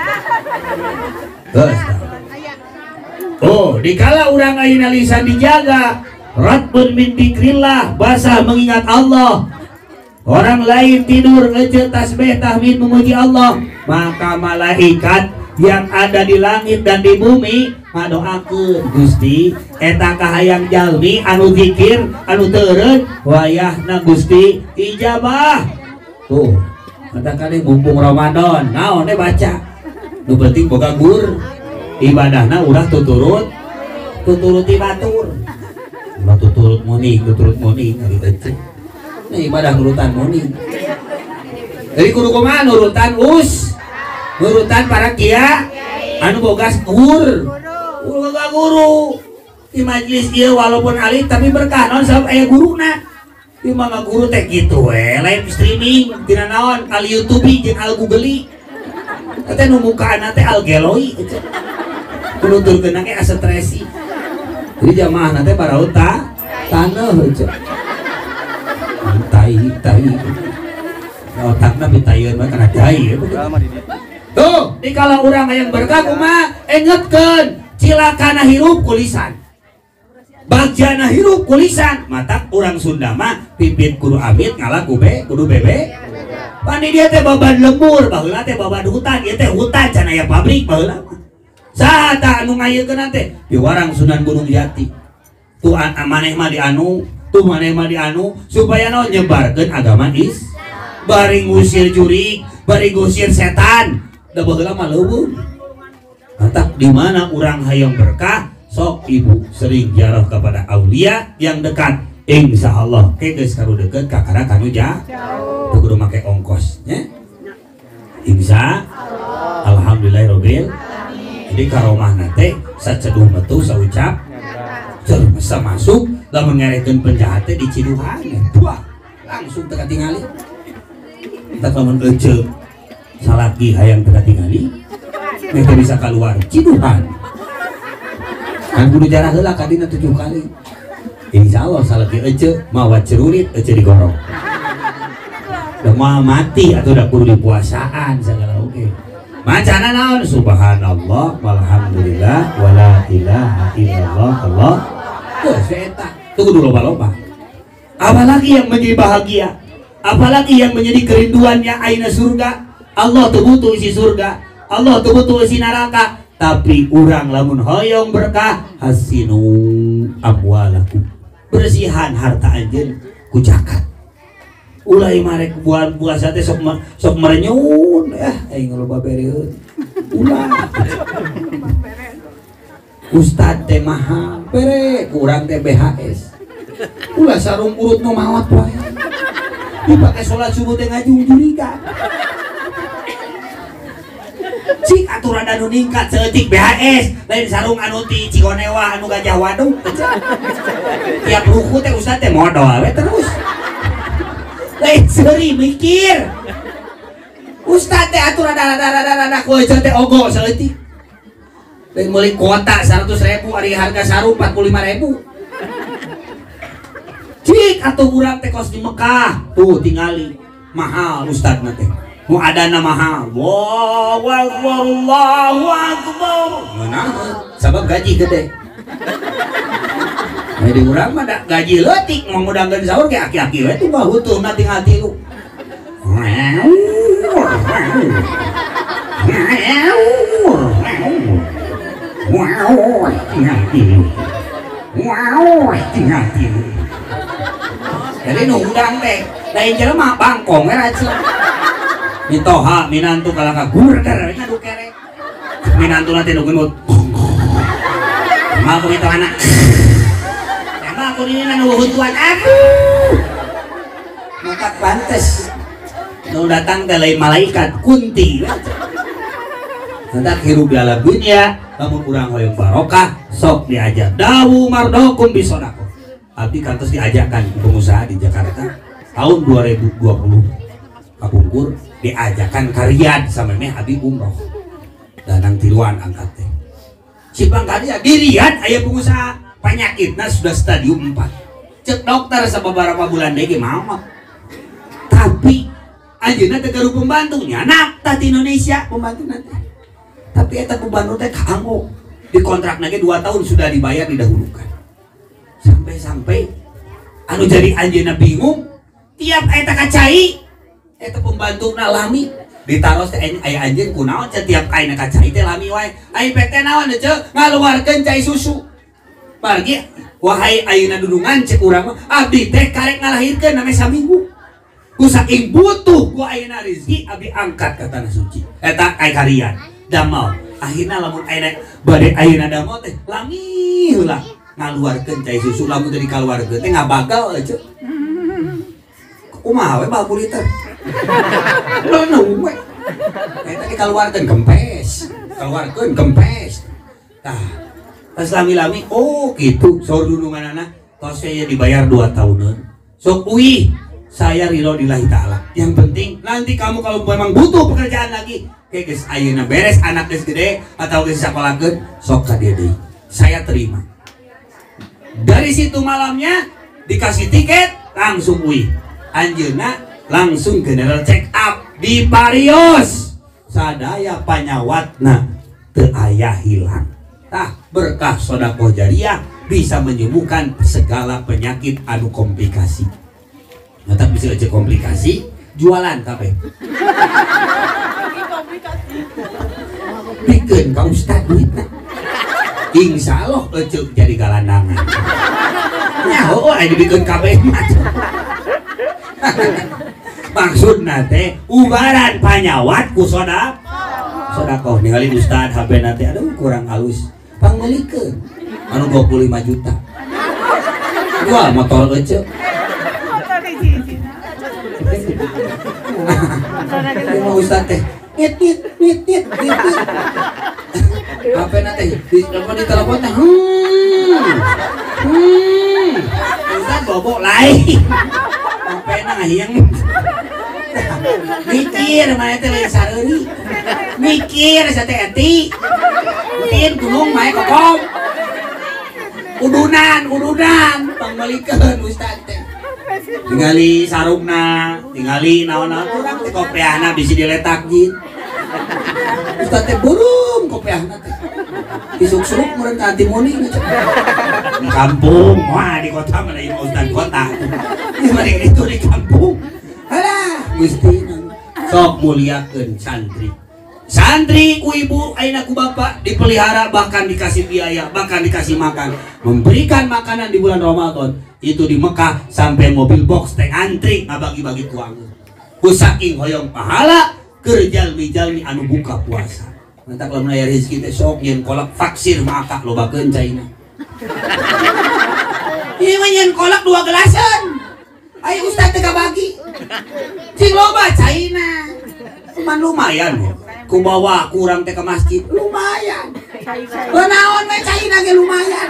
Heus. Oh, dikala urang ayeuna lisan dijaga, ratbun min dzikrillah, basah mengingat Allah. Orang lain tidur ngece tasbih tahmid memuji Allah, maka malaikat yang ada di langit dan di bumi ngadoakeun Gusti eta kahayang jalmi anu zikir anu teureun wayahna Gusti ijabah. Tuh kada kali mumpung Ramadan naon teh baca nu penting boga gur ibadahna urang tuturut tuturuti batur ulah tuturut muning tuturut muning ari teh ini ibadah nurutan muning jadi kudu kumaha nurutan us nurutan para kia anu bogas gur boga guru di majelis ieu walaupun alit tapi berkah naon sabab aya guruna di mangga guru teh kitu we live streaming dina naon al YouTube jeung al Google teh nu mukaana teh al Geloi kudu turkeun ge asa stresi jadi jamaahna teh baraut ta taneuh ce tai tai otakna pitayeun mah kana dai tuh, dikala orang yang berkah kumaha ingetkeun cilakana hirup kulisan bagjana hirup kulisan mata orang Sunda mah pipit kudu amit ngalah kube kudu bebe pani dia teh baban lembur baheula teh baban hutan ieu teh hutan can aya pabrik baheula saha tah anu ngayeukkeun teh di warang Sunan Gunung Jati tuh maneh mah di anu tuh maneh mah di anu supaya naon nyebarkeun agama is bari ngusir jurig bari ngusir setan da baheula mah leuweung. Mantap di mana urang hayang berkah sok ibu sering ziarah kepada aulia yang dekat insyaallah ke geus karu deukeut ka kana kanu jauh teu kudu make ongkos nya insyaallah alhamdulillahirabbil alamin. Jadi karomahna teh saceduh metu saucap cer bisa masuk lamun ngarekeun penjahat teh diciduhan buah langsung teu katingali tak lamun ece salaki hayang teka tingali mereka bisa keluar ciduhan kan kudu jarah heula kadina tujuh kali insyaallah salaki ece mawa cerurit ece digorong udah mau mati atau udah kudu dipuasaan segala oke okay. Macana naon subhanallah walhamdulillah wala ilaha illallah Allah tuh setan tuh kudu loba-loba apalagi yang menjadi bahagia apalagi yang menjadi kerinduannya aina surga Allah tuh butuh isi surga Allah tuh butuh isi neraka tapi urang lamun hoyong berkah hasinu amwalakum bersihan harta anjeun ku zakat ulai marek bulan puasa teh sok sok merenyun eh aing loba bereun ulah ustad teh mahal bere kurang teh B H S ulah sarung urut nu mawat wae dipake salat subuh teh ngajung jurigan cik aturan anu ningkat seetik B H S lain sarung anu ti Cigonewa anu Gajah Waduk tiap ruku teh ustad teh modal we terus lain seri mikir ustad teh aturan dada-dada-dada ku teh ogo seetik lain meuli kuota seratus ribu ari harga sarung empat puluh lima ribu cik atuh urang teh kos di Mekah tuh tingali mahal ustad teh mau adana mahal. Allahu akbar, Allahu akbar. Mana? Sabab gaji gede. Jadi urang mah gaji leutik mau ngudangkeun sahur ge aki-aki we tuh mah butuh nanti hati lu. Jadi nu udang teh lain jelema bangkong we racun. Mitoha minantu kalangka gurder ngadu kere minantu nanti nu gendut mau aku itu anak emang aku ini nu huntuan aku maka pantes nu datang ke lain malaikat kunti hendak hirup dalam dunia namun kurang hoyong barokah sok diajak dawu mardokum bisodako abdi kantos diajakkan pengusaha di Jakarta tahun dua ribu dua puluh kapungkur diajakan karya sama meh abi umroh danang tiluan angkat teh cipang karya dirian aya pengusaha penyakitnya sudah stadium empat cek dokter beberapa bulan deh mama tapi anjeunna teh garu pembantunya anak tadi Indonesia pembantu nanti tapi eta pembantu teh kanggo di kontrak nage dua tahun sudah dibayar didahulukan sampai-sampai anu jadi anjeunna bingung tiap eta kacai eta pembantu na lami ditaros teh aya anjeun kunaon setiap aina kacai teh lami wae ai P T naon teh ngaluarkeun cai susu margi wahai ayeuna dudungan cek urang mah abdi teh karek ngalahirkeun name saminggu ku saking butuh ku ayeuna rezeki abdi angkat ka tanah suci eta ai karian damel akhirna lamun ayeuna bade ayeuna damel teh lami heula ngaluarkeun cai susu lamun teh dikaluarkeun teh ngabagal aja kumaha we baku liter Lalu, kita keluarkan kempes, keluarkan kempes. Nah, pas lami-lami, oh gitu. So dulungan anak, kalau saya dibayar dua tahunan. So, wih, saya ridho lillahi ta'ala. Yang penting, nanti kamu kalau memang butuh pekerjaan lagi, kayak guys, ayeuna beres, anak guys gede, atau guys sekolahkeun, sok ka dia deui. Saya terima. Dari situ malamnya dikasih tiket, langsung wih. Anjeunna langsung general check up di Parios sadaya panyawatna teu aya hilang tah berkah sedekah jariah bisa menyembuhkan segala penyakit anu komplikasi nah tapi bisa aja komplikasi jualan tapi bikin ka ustad duitna insya Allah ecek jadi galandangan nyaho aya dibikin kabeh mah maksud nate ubaran panyawat ku sodak sodakoh ningali ustad H P nate aduh kurang halus panggulikeun anu dua puluh lima juta jual motor ece mau ustad teh nit nit nit nit nit H P nate di telepon di telepon teh hmm hmm ustad bobok lain H P na ngahiang mikir mana teh lain sareuri mikir sate eti mungkin gunung mae kokong udunan udunan pangbalikeun ustad teh tingali sarungna tingali naon-naon urang teh kopiahna bisi diletak jin ustad teh burung kopiahna teh disuk-suk meureun ka antimoni di kampung wah di kota mana ieu ustad kota di mana itu di kampung alah Gusti sok muliakeun santri santri ku ibu ayeuna ku bapak dipelihara bahkan dikasih biaya bahkan dikasih makan memberikan makanan di bulan Ramadan itu di Mekah sampai mobil box teh antri ngabagi-bagi tuang ku saking hoyong pahala keur jalmi-jalmi anu buka puasa mantap lamun aya rezeki teh sok yen kolak vaksir maka lobakeun caina ieu mah yen kolak dua gelasan ayo ustad teh kabagi cing loba caina cuman lumayan ku bawa kurang teh ke masjid lumayan. Naon we cai ge lumayan.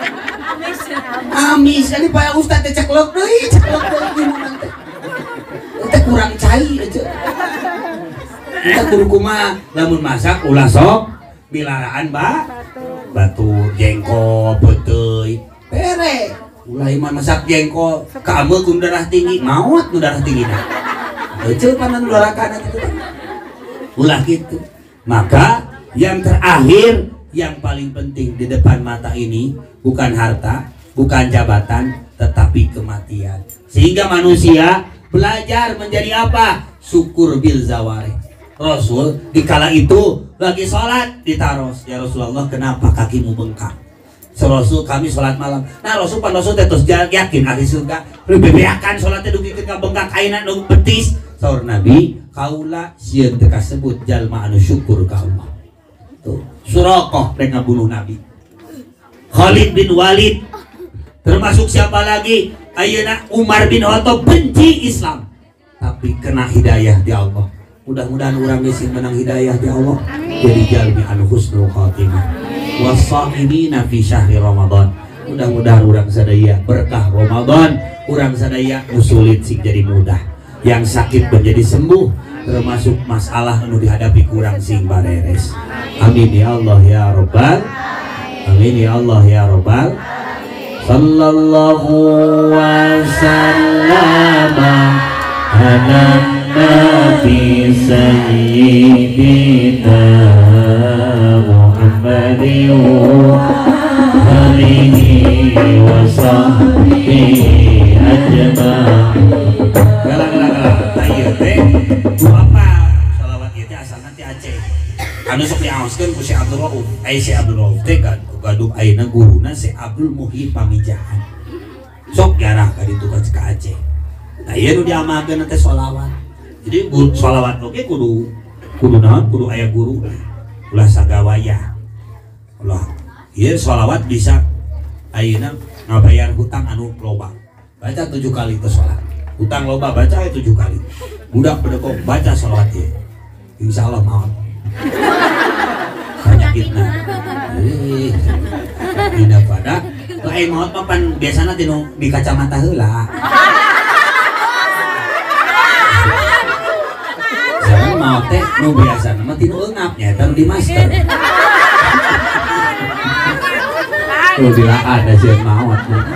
Amis kali paya ustaz teh ceklok deui, ceklok deui gimana teh. Teh kurang cai aja. Kita kudu kumaha lamun masak ulah sok bilaraan ba batu jengkol peuteuy pere ulah iman masak jengkol kamu kun darah tinggi maut nu darah tinggi na ece panan larakan gitu ulah gitu. Maka yang terakhir yang paling penting di depan mata ini bukan harta, bukan jabatan, tetapi kematian. Sehingga manusia belajar menjadi apa? Syukur bil zawari. Rasul di kala itu lagi sholat ditaros, ya Rasulullah kenapa kakimu bengkak? So, Rasul kami sholat malam. Nah Rasul pan Rasul terus yakin ahli surga lebih beakan sholatnya dugi ketika bengkak aina nu betis. Saur Nabi kaula sieun teu kasebut jalma anu syukur ka Allah. Tuh, Suraqah rek ngabunuh Nabi. Khalid bin Walid termasuk siapa lagi? Ayeuna Umar bin Khattab benci Islam tapi kena hidayah di Allah. Mudah-mudahan orang geus menang hidayah di Allah. Jadi jalmi anu husnul khatimah. Wasaqimina fi syahri Ramadan. Mudah-mudahan orang sadaya berkah Ramadan, orang sadaya nu sulit sing jadi mudah. Yang sakit menjadi sembuh, termasuk masalah anu dihadapi kurang sing bareres. Amin ya Allah ya Rabbal. Amin ya Allah ya Rabbal. Sallallahu wasallam ala nabi sayyidina Muhammadin alihi wa sahbihi ajma'in. Gala-gala tayeu teh ku apa shalawat ieu teh asalna ti Aceh. Anu sok diaoskeun ku Syekh Abdul Rauf. Ai Syekh Abdul Rauf teh gaduh ayeuna guruna Syekh Abdul Muhyi Pamijahan. Sok garah ka ditu ka Aceh. Nah ieu nu diamalkeun teh shalawat. Jadi sholawat oke kudu kudu naon kudu aya guru ulah sagawaya ulah ieu sholawat bisa ayeuna ngabayar hutang anu loba baca tujuh kali itu sholat hutang loba baca ya tujuh kali budak bedeko baca sholawat ieu insyaallah maot penyakitna ih dina pada lain maot mah pan biasana tinu di kacamata heula mau teh nu biasa nama tinu eungap nya eta di master. Tuh dilaan da sieun maot.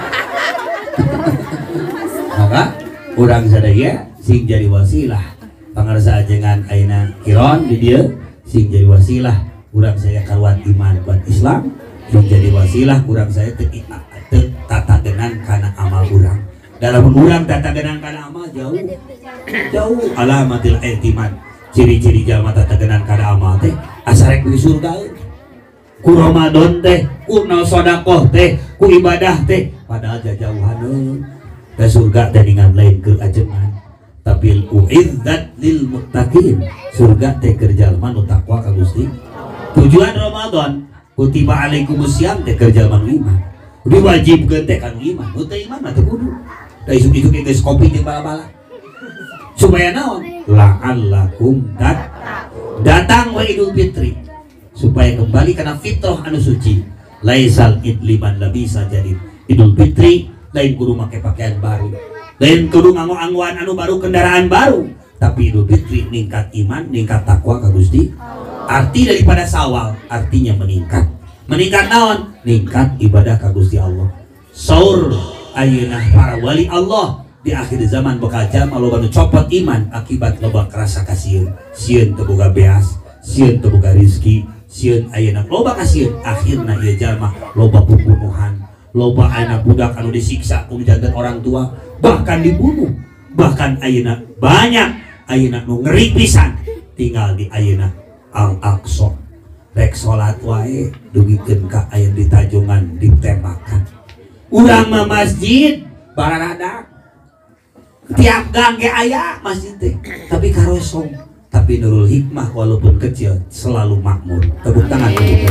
Maka urang sadaya sing jadi wasilah pangarsa ajengan ayeuna kiron di dieu sing jadi wasilah urang saya karuan iman buat Islam sing jadi wasilah urang saya teu tatagenan kana amal urang. Dalam urang tatagenan kana amal jauh jauh alamatil i'timad. Ciri-ciri jalma tatagenan kada amal teh asarek di surga ku Ramadan teh ku naon sedekah teh ku ibadah teh padahal jauhaneun da surga teh ningan lain keur ajengan tapi uizzat lil muttaqin surga teh keur jalma nu takwa ka Gusti. Tujuan Ramadan kutiba alaikumusiyam teh keur jalma nu iman diwajibkeun teh ka nu iman nu teu iman mah teu kudu da isuk-isuk geus kopi jeung bala-bala supaya naon la'allakum dat datang wa Idul Fitri supaya kembali karena fitrah anu suci laisal id liman labisa jadi Idul Fitri lain kudu make pakaian baru lain kudu nganggo-anggoan anu baru kendaraan baru tapi Idul Fitri ningkat iman ningkat takwa ka Gusti. Arti daripada Sawal artinya meningkat meningkat naon ningkat ibadah ka Gusti Allah. Saur ayeuna para wali Allah di akhir zaman bakal jalma loba nu copot iman akibat loba kerasa kasieun sieun teu boga beas sieun teu boga rezeki sieun ayeuna loba kasieun akhirna ieu jalma loba pembunuhan loba ayeuna budak anu disiksa ku janten orang tua bahkan dibunuh bahkan ayeuna banyak ayeuna nu ngeri pisan tinggal di ayeuna Al-Aqsa rek salat wae dugikeun ka aya di Tajungan ditembakan urang mah masjid bararadak tiap gang ge aya masjid teh tapi karosong tapi Nurul Hikmah walaupun kecil selalu makmur. Tepuk tangan untuk itu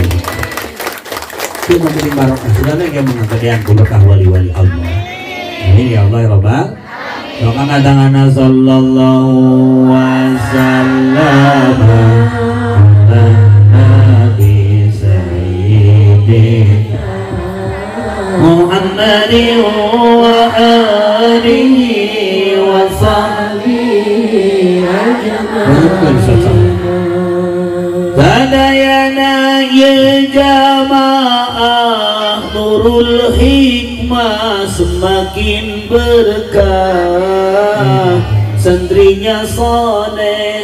itu memberi barokah sudah yang mengatakan berkah wali-wali Allah. Amin ya Allah ya Rabbal. Doakan tangan sallallahu wasallam sadayana ye jamaah nurul hikmah semakin berkah, santrinya soleh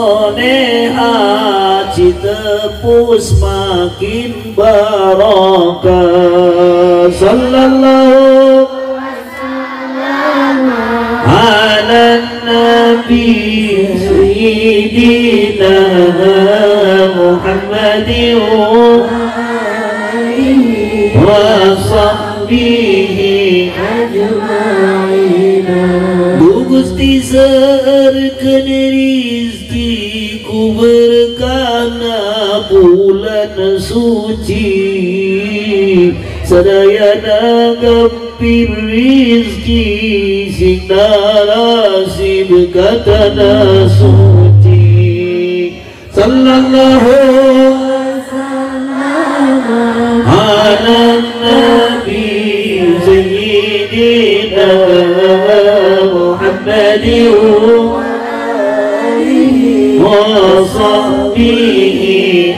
soleha citepus makin barokah. Sallallahu ala nabi sayyidina Muhammadin wa sahbihi ajma'in. Gusti serkeun rizki ku berkana bulan suci, sadayana gempir rizki sing narasib katana suci. Sallallahu ala nabi sayyidina Muhammadin wa sahbihi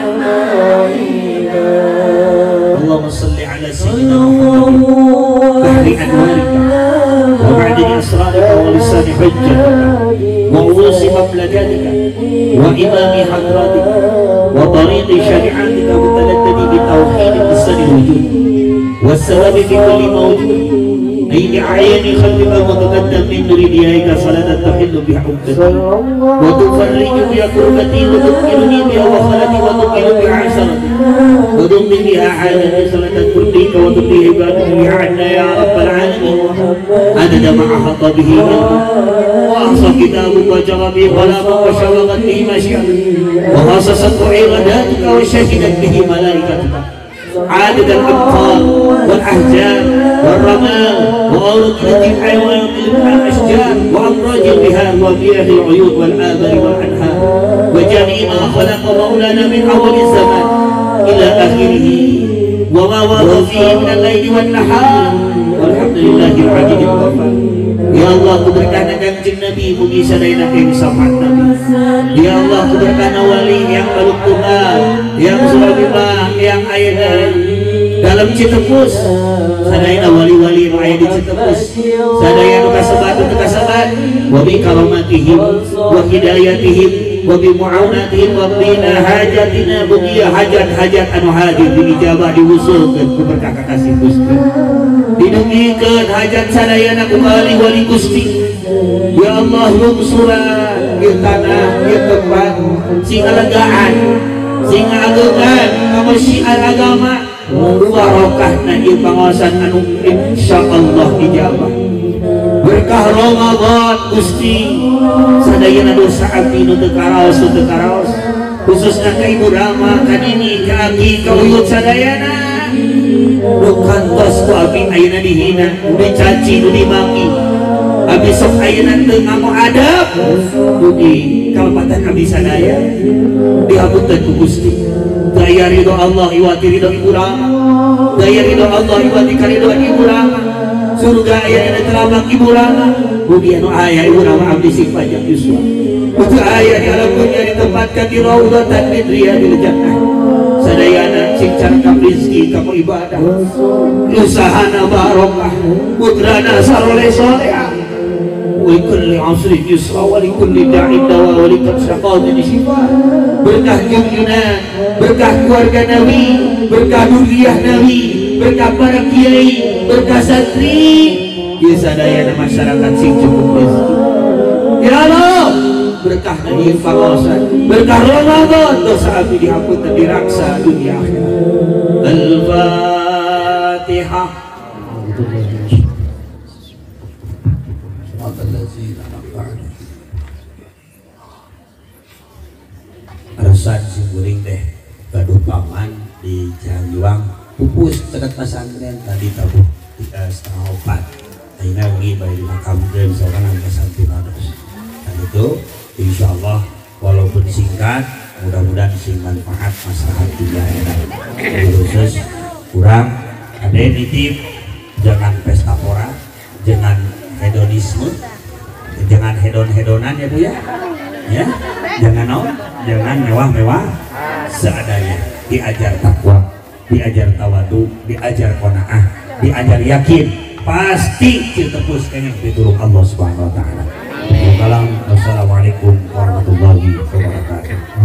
ajma'in. Allahumma salli ala sayyidina Muhammad bahri anwarika wa ma'dini asrarika wa lisani hujjatika wa urusi mamlakatika wa imami hadratika wa tariqi syari'atika wa taladdadi bitawhid bisani wujud wa sababi fi kulli mawjud أي أعين خلق وتقدم من نريدها صلاة تحل بها عقدتي وتفرج بها كربتي وتذكرني بها وخلتي وتقل بها عشرتي وتمضي بها حاجتي صلاة ترضيك وترضي عبادك بها عنا يا رب العالمين عدد ما أحاط به علمك وأحصى كتابك وجرى به قلمك وشوقت به مشيئتك وخصصت عباداتك وشهدت به ملائكتك عدد الأبطال والأحجار والرمال وأرضية الحيوان والأشجار وأمراج البهار ومياه العيون والآبار والأنهار وجميع ما خلق مولانا من أول الزمان إلى آخره وما ورد فيه من الليل والنهار والحمد لله العزيز الغفار. Ya Allah, ku berkana kanjeng Nabi mugi sadayana ing syafaat Nabi. Ya Allah, ku berkana wali yang baluk Tuhan, yang sulabimah, yang ayat dalam Citepus, sadayana wali-wali yang ayat di Citepus, sadayana kasabat untuk kasabat, wa bi karamatihim, wa hidayatihim, wa bi mu'aunatihim, wa bina hajatina, bukia hajat-hajat anu hadir diijabah diwusulkeun ku berkah kasih Gusti. Dinungikeun hajat sadayana ku kali wali Gusti. Ya Allah, lungsuran ieu tanah ieu tempat sing alegaan sing ageungan kamasyiar agama barokahna ieu pangaosan anu insyaallah ijabah. Berkah Ramadan Gusti sadayana dosa abdi nu teu karaos nu teu karaos khususna ka Ibu Rama ka Nini ka Abi ka Uyut sadayana nu kantos ku abdi ayeuna dihina nu dicaci nu dimaki abdi sok ayeuna teu ngamu adab mugi kalepatan abdi sadaya dihapunten ku Gusti. Daya ridho Allah iwati ridho Ibu Rama, daya ridho Allah iwati karidho Ibu Rama, surga ayeuna telabak Ibu Rama mugi anu aya Ibu Rama abdi sing pajak yuswa mugi aya di alam dunya ditempatkan di raudhatan min riyadil jannah. Sadayana sing carkam rizki kamu ibadah usahana barokah putrana saroleh solehah wa kulli asrin yusra wa li kulli da'in dawa wa li kulli syaqatin shifa. Berkah junjunan, berkah keluarga Nabi, berkah duriyah Nabi, berkah para kiai, berkah santri di sadayana masyarakat sing cukup rezeki. Ya Allah, berkah dari pangaosan, berkah Ramadan dosa abdi dihapunten diraksa dunia akhirat. Al-Fatihah. Arasan sing guring teh gaduh paman di Cianjuang pupus dekat pesantren tadi tabuh tiga setengah opat akhirnya wengi bayi di makam dan seorang angka santi rados. Dan itu insya Allah walaupun singkat mudah-mudahan sing manfaat masyarakat di daerah khusus kurang ada nitip jangan pesta pora, jangan hedonisme, jangan hedon-hedonan ya Bu ya. ya jangan naon jangan mewah-mewah seadanya, diajar takwa, diajar tawadu, diajar qanaah, diajar yakin, pasti ditepus kayaknya pitulung Allah Subhanahu wa taala. Wassalamualaikum warahmatullahi wabarakatuh.